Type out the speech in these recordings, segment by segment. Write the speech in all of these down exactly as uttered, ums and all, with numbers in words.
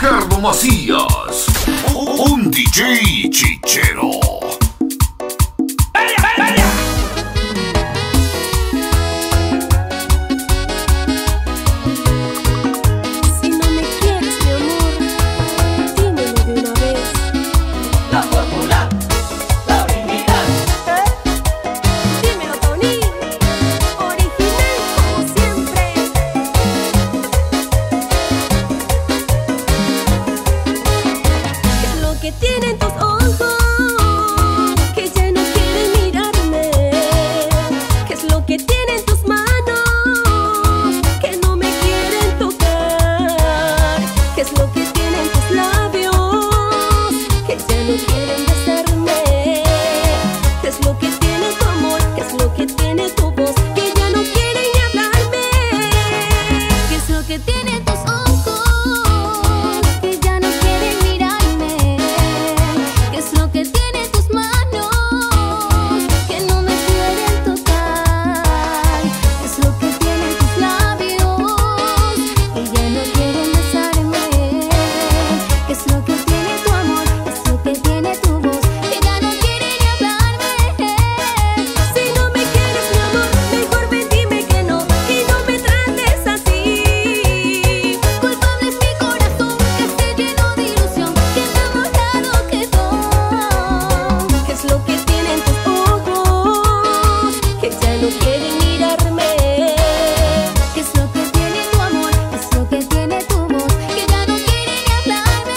Ricardo Macías, un D J chichero. Tienen tus ojos que ya no quieren mirarme. ¿Qué es lo que tienen tus manos que no me quieren tocar? ¿Qué es lo que tienen tus labios que ya no quieren besarme? ¿Qué es lo que tiene tu amor? ¿Qué es lo que tiene tu voz que ya no quieren ni hablarme? ¿Qué es lo que tiene tus ojos que ya no quieren mirarme? ¿Qué es lo que tiene tus manos que no me quieren tocar? ¿Qué es lo que tienen tus labios que ya no quieren besarme? ¿Qué es lo que tiene tu amor? ¿Qué es lo que tiene tu voz que ya no quiere ni hablarme? Si no me quieres, mi amor, mejor ven, dime que no y no me trates así. Culpable es mi corazón que esté lleno de ilusión, que enamorado quedó. ¿Qué es lo que tienen tus ojos que ya no quieren mirarme? ¿Qué es lo que tiene tu amor? ¿Qué es lo que tiene tu voz que ya no quiere ni hablarme?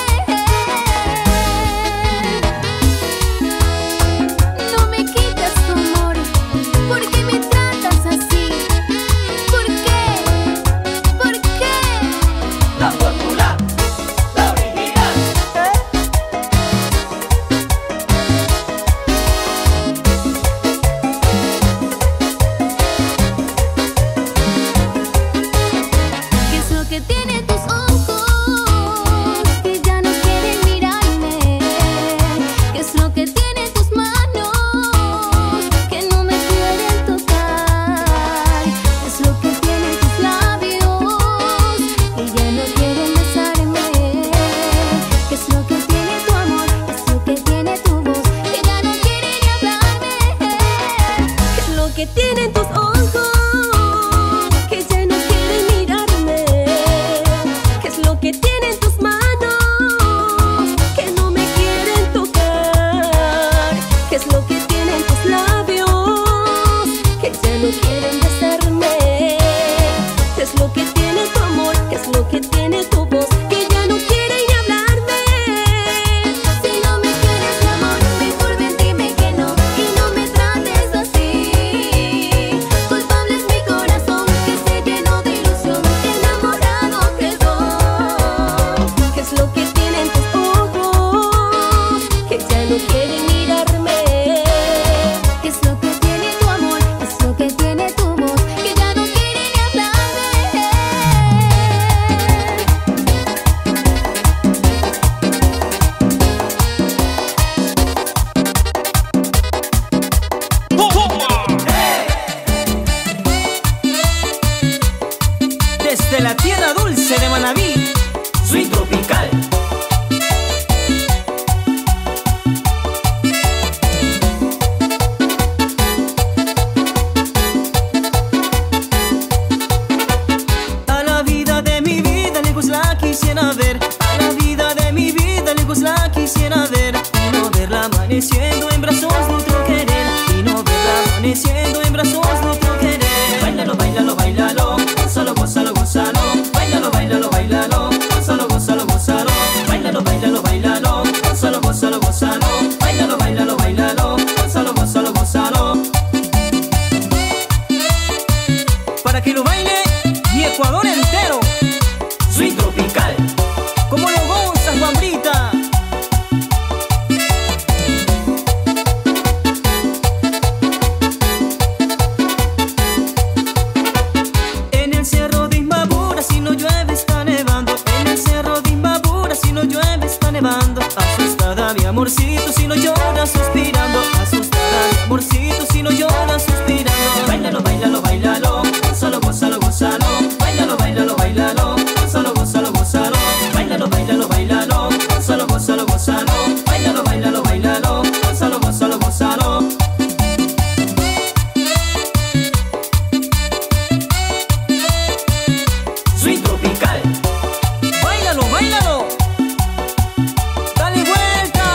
No me quitas tu amor, ¿por qué me tratas así? ¿Por qué? ¿Por qué? La fórmula, la original. ¿Qué es lo que tiene tus ojos que ya no quieren mirarme? ¿Qué es lo que tiene tus manos que no me quieren tocar? ¿Qué es lo que tiene tus labios que ya no quieren besarme? ¿Qué es lo que tiene tu amor? ¿Qué es lo que tiene tu voz que ya no quiere ni hablarme? ¿Qué es lo que tienen tus ojos que ya no quieren mirarme? ¿Qué es lo que tienen tus manos que no me quieren tocar? ¿Qué es lo que tienen tus labios que ya no quieren besarme? ¿Qué es lo que tiene tu amor? ¿Qué es lo que tiene tu voz que ya no quiere ni hablarme? Si no me quieres, mi amor, mejor ven, dime que no y no me trates así. Culpable es mi corazón que se llenó de ilusión, que enamorado quedó. ¿Qué es lo que tienen tus ojos que ya no quieren mirarme? ¿Qué es lo que tiene tu amor? ¿Qué es lo que tiene tu voz que ya no quiere ni hablarme? Desde la tierra dulce de Manabí, Sweet tropical. a la vida de mi vida lejos la quisiera ver. A la vida de mi vida lejos la quisiera ver. Y no verla amaneciendo en brazos de otro querer. Y no verla amaneciendo en brazos de otro querer. Bailalo, bailalo, bailalo, gózalo, gózalo, gózalo. Bailalo, bailalo, bailalo, gózalo, gózalo, gózalo. Bailalo, bailalo, bailalo, gózalo, gózalo, gózalo. Bailalo, bailalo, bailalo, gózalo, gózalo, gózalo. Para que lo baile mi Ecuador entero. Sweet tropical. Como lo gozas, Juanbrita. En el cerro de Imbabura si no llueve está nevando. En el cerro de Imbabura si no llueve está nevando. Asustada mi amorcito si no llora suspirando. Asustada mi amorcito si no llora suspirando. Bailalo, bailalo, bailalo, gózalo, gózalo, gózalo. Bailalo, bailalo, bailalo, gózalo, gózalo, gózalo. Bailalo, bailalo, bailalo. Swing tropical. Báilalo, báilalo. Dale vuelta.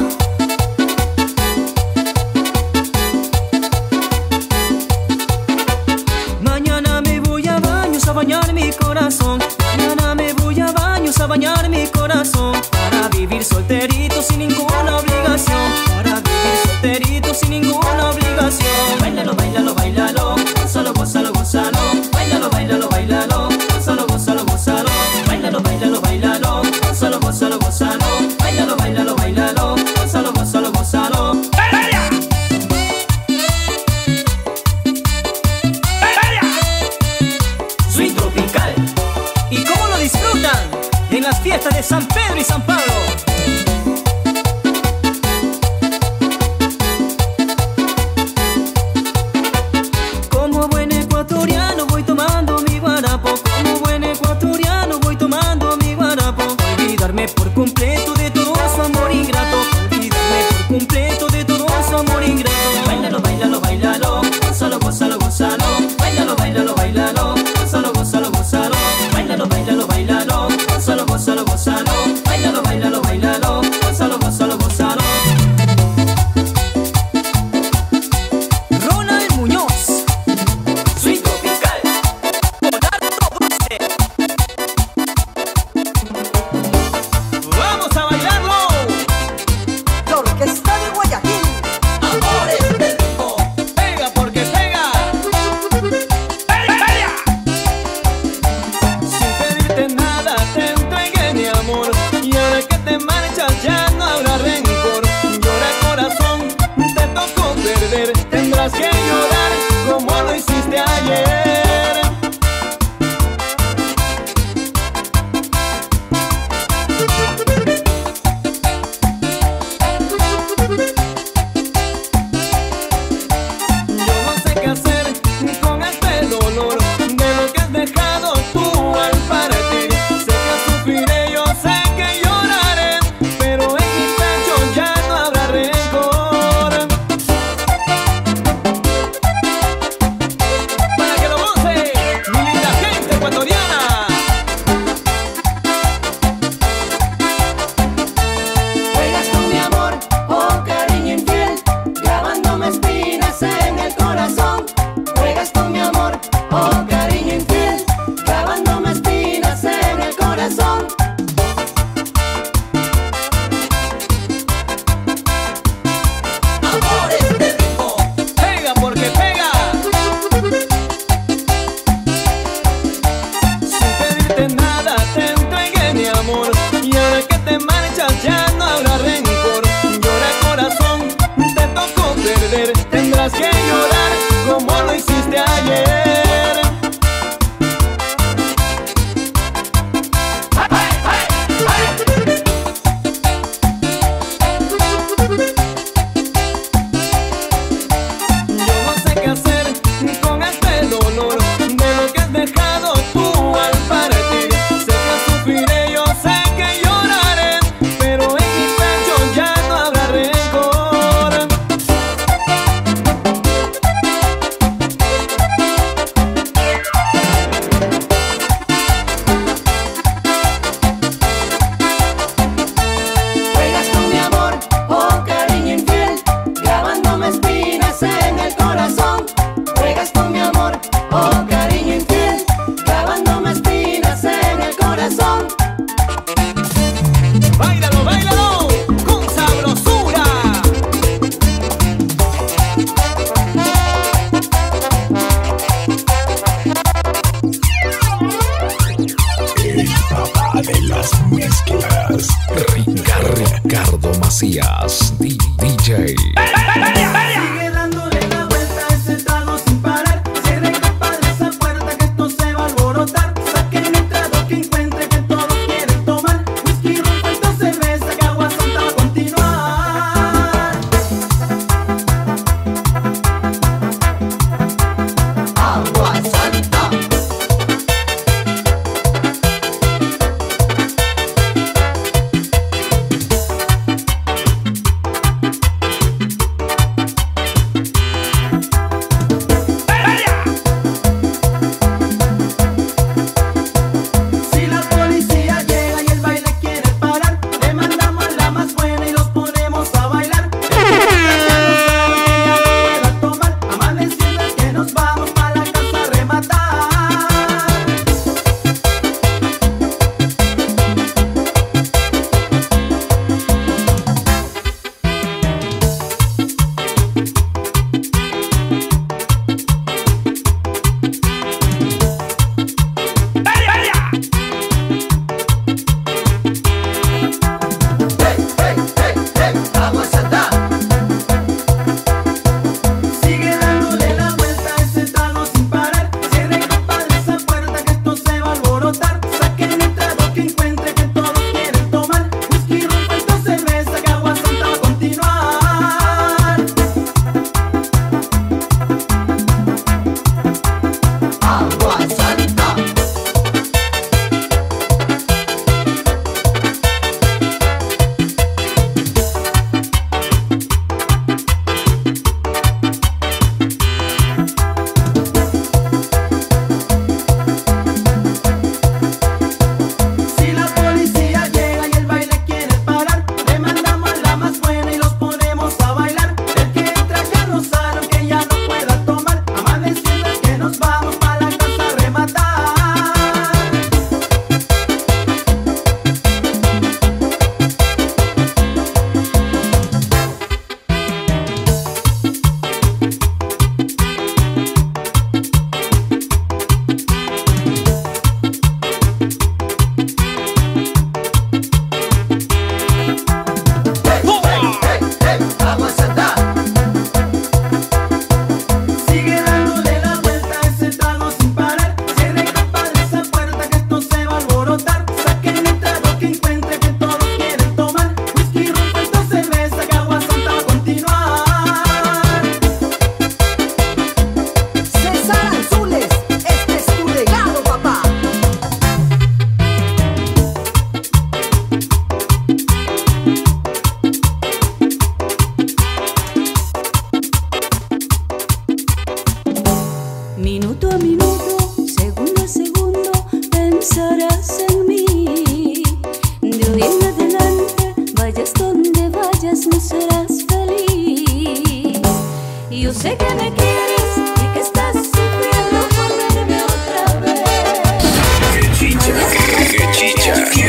Mañana me voy a baños a bañar mi corazón. Mañana me voy a baños a bañar mi corazón. Para vivir solterito sin ninguna obligación. Para vivir solterito sin ninguna obligación. Báilalo, báilalo, báilalo. Solo gózalo, gózalo. Báilalo, báilalo, báilalo. Solo gózalo, gózalo. Báilalo, báilalo, báilalo. Solo gózalo, gózalo. Báilalo, báilalo, báilalo. Solo gózalo, gózalo. Swing tropical. ¿Y cómo lo disfrutan? En las fiestas de San Pedro y San Pablo. Como buen ecuatoriano voy tomando mi guarapo. Como buen ecuatoriano voy tomando mi guarapo. Olvidarme por completo de todo su amor ingrato. Olvidarme por completo de todo su amor ingrato. Báilalo, báilalo, báilalo. Solo gózalo, gózalo. Báilalo, báilalo, báilalo. Solo gózalo, gózalo. Báilalo, báilalo, báilalo. Solo gózalo, gózalo. Báilalo, báilalo, báilalo. Solo gózalo, gózalo. Ronald Muñoz. Swing tropical. ¡Vamos a bailarlo! La orquesta de Guayaquil. Amores del ritmo. Pega porque pega. Sin pedirte nada te entregué mi amor. Y ahora que te marchas ya no habrá rencor. Llora corazón, te tocó perder. Tendrás que llorar como lo hiciste ayer. Yo no sé qué hacer con este dolor de lo que has dejado tú al partir. Sé que sufriré, yo sé que lloraré, pero en mi pecho ya no habrá rencor. Para que lo goce, mi linda gente ecuatoriana. Juegas con mi amor, oh cariño infiel, clavándome espinas en el corazón. Juegas con mi amor, oh cariño infiel, clavándome espinas en el corazón. Amores del ritmo. Pega porque pega. Sin pedirte nada te entregué mi amor. Y ahora que te marchas ya no habrá rencor. Llora corazón, te tocó perder. Tendrás que llorar como lo hiciste ayer. Yo no sé qué hacer con este dolor de lo que has dejado tú al partir. Sé que sufriré, yo sé que lloraré, pero en mi pecho ya no habrá rencor. Juegas con mi amor, oh cariño infiel, clavándome espinas en el corazón. Juegas con mi amor, oh cariño infiel, clavándome espinas en el corazón. Báilalo, báilalo, con sabrosura. El papá de las mezclas. Ricardo Macías, D J. Sigue dándole la vuelta a ese trago sin parar. Cierren compadre esa puerta que esto se va a alborotar. Saquen el trago que encuentre que todos quieren tomar. Whisky, ron, falta cerveza, que agua santa va a continuar. Agua santa.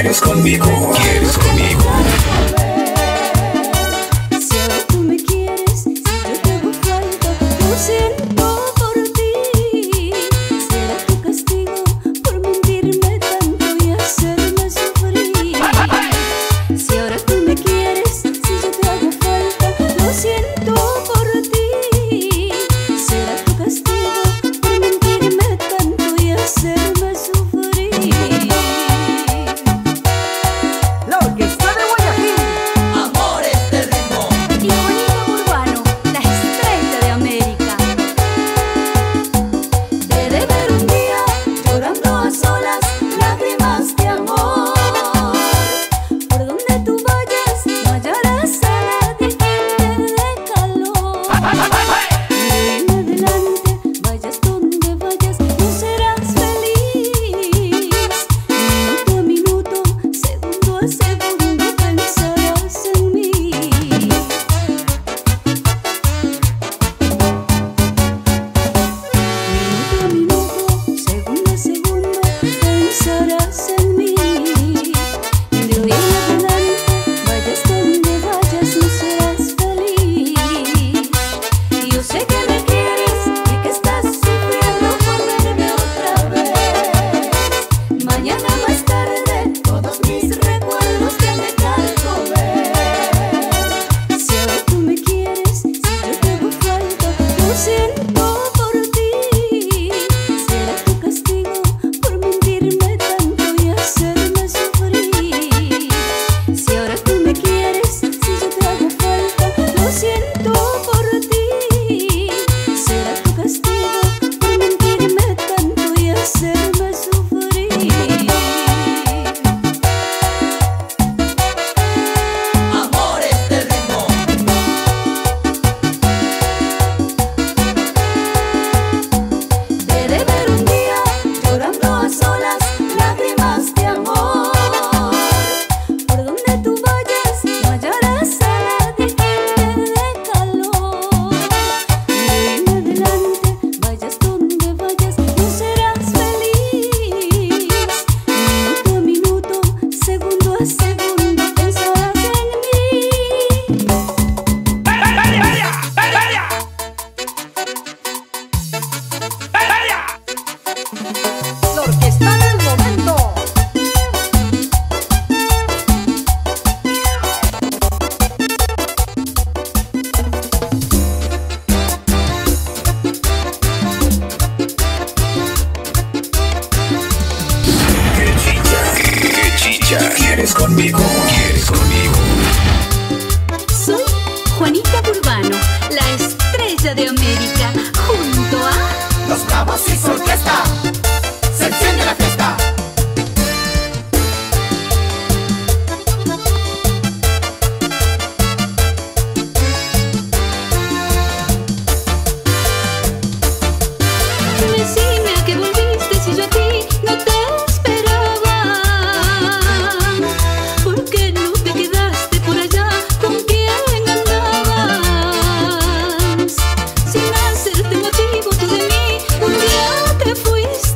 ¿Quieres conmigo? ¿Quieres conmigo? Si ahora tú me quieres, si yo te hago falta, lo siento por ti. Será tu castigo por mentirme tanto y hacerme sufrir. Si ahora tú me quieres, si yo te hago falta, lo siento por ti. Será tu castigo por mentirme tanto y hacerme sufrir. La orquesta de Guayaquil. Amores de ritmo. Y Juanito Urbano, la estrella de América. Te de ver un día llorando a solas, lágrimas de amor. Por donde tú vayas, no hallarás a nadie que te dé calor. De ahí en adelante, vayas donde vayas, no serás feliz. Minuto a minuto, segundo a segundo, pensarás en mí. Minuto a minuto, segundo a segundo, pensarás en mí. De hoy en adelante, vayas donde vayas, no serás feliz. Y yo sé que me quieres y que estás sufriendo por verme otra vez. Mañana más tarde, todos mis recuerdos te han dejado ver. Si ahora tú me quieres, si yo te hago falta, lo siento por ti. Será tu castigo por mentirme tanto y hacerme sufrir. Si ahora tú me quieres, si yo te hago falta, lo siento por ti. Será tu castigo por mentirme tanto y hacerme sufrir. Amores de ritmo. Te de ver un día llorando a solas, lágrimas de amor. Por donde tú vayas, no hallarás a nadie que te dé calor. De ahí en adelante, vayas donde vayas, no serás feliz. Minuto a minuto, segundo a segundo, pensarás en mí. La orquesta del momento. ¿Qué chicha? ¿Qué chicha? ¿Quieres conmigo? ¿Quieres conmigo? Soy Juanita Urbano, la estrella de América, junto a Los Bravos y su orquesta. Se enciende la fiesta. Decime a qué volviste si yo a ti no te esperaba. ¿Por qué no te quedaste por allá? ¿Con quién andabas? Sin hacerte motivo tú de mí, un día te fuiste.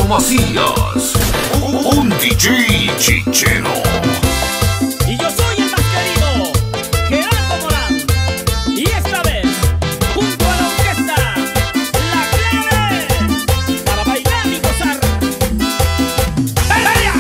Gerardo Macías, un D J chichero. Y yo soy el más querido, Gerardo Morán. Y esta vez, junto a la orquesta, La Clave, para bailar y gozar. ¡Vaya!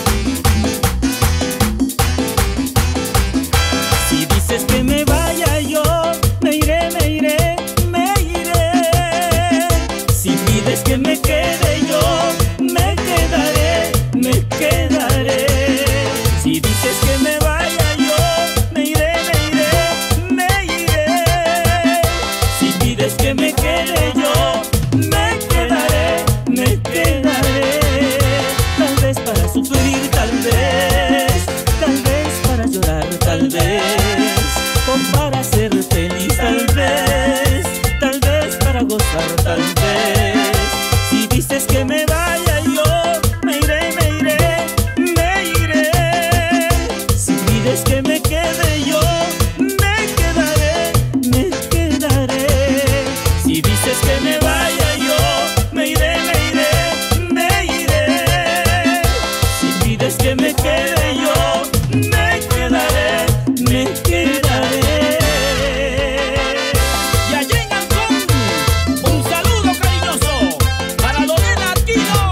Si dices que me vaya yo, me iré, me iré, me iré. Si pides que me quede yo, me quedaré, me quedaré. Si dices que me vaya yo, me iré, me iré, me iré. Si pides que me quede yo, me quedaré, me quedaré. Tal vez para sufrir, tal vez, tal vez para llorar, tal vez, o para ser feliz, tal vez, tal vez para gozar, tal vez. Si dices que me vaya yo, me iré, me iré, me iré. Si pides que me quede yo, me quedaré, me quedaré. Si dices que me vaya yo, me iré, me iré, me iré. Si pides que me quede yo, me quedaré, me quedaré. Y allá en Ancón, un saludo cariñoso para Lorena Aquino.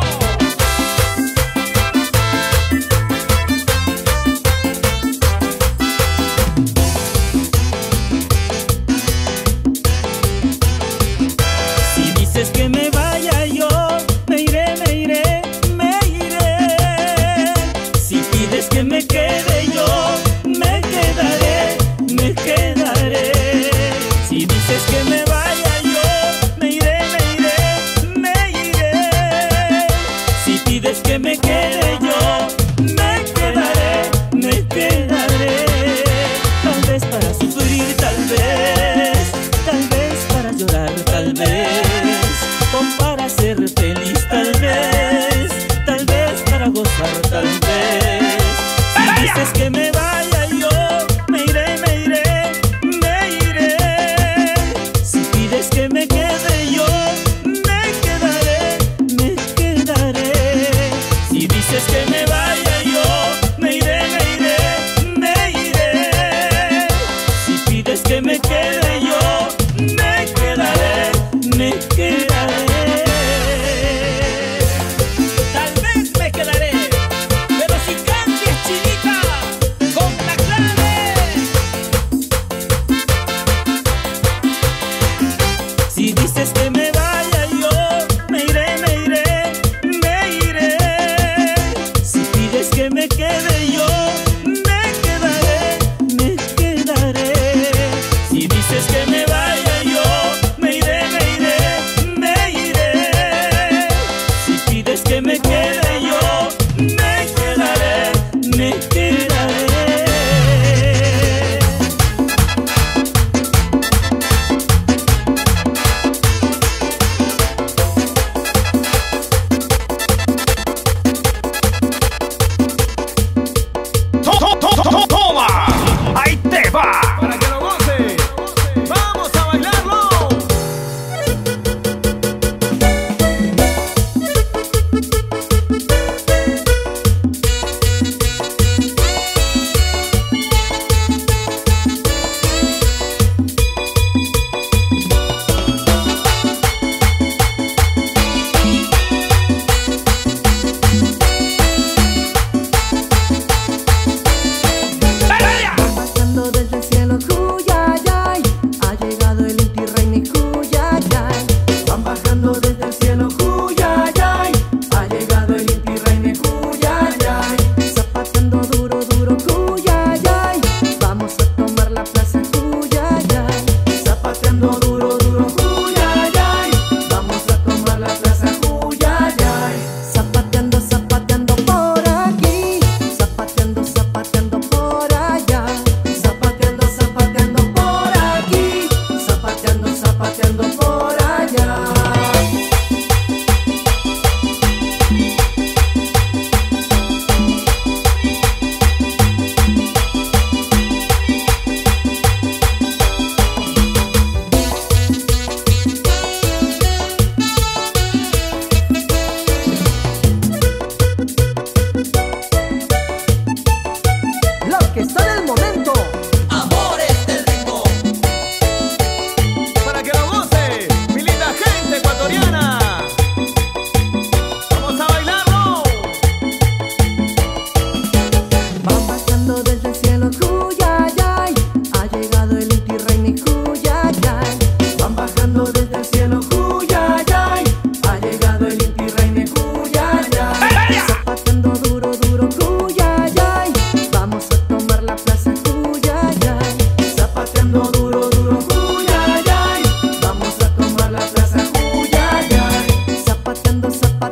Si dices que me vaya yo, me iré, me iré, me iré. Si pides que me quede yo, me quedaré, me quedaré. Si dices que me vaya yo, me iré, me iré, me iré. Si pides que me quede yo, me quedaré, me quedaré. Tal vez para sufrir, tal vez, tal vez para llorar, tal vez, o para ser feliz, tal vez, tal vez para gozar, tal vez. Si dices que me vaya yo, me iré, me iré, me iré. Si pides que me quede yo, me quedaré, me quedaré. Si dices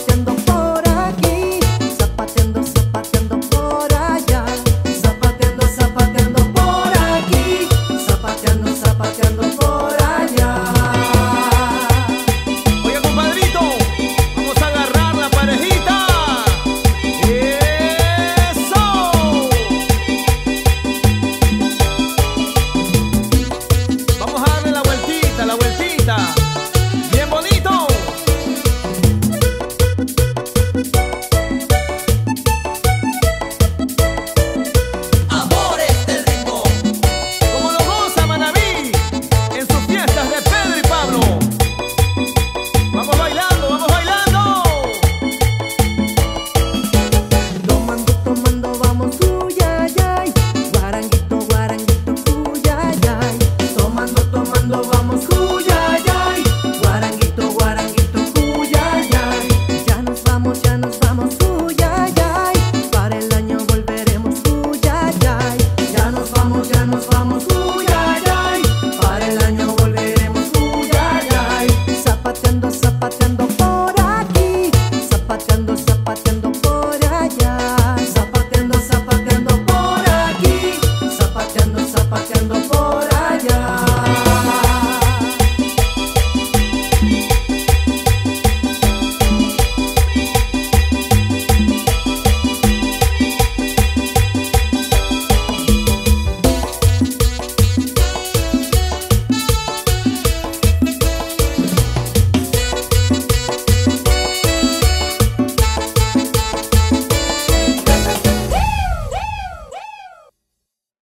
paseando por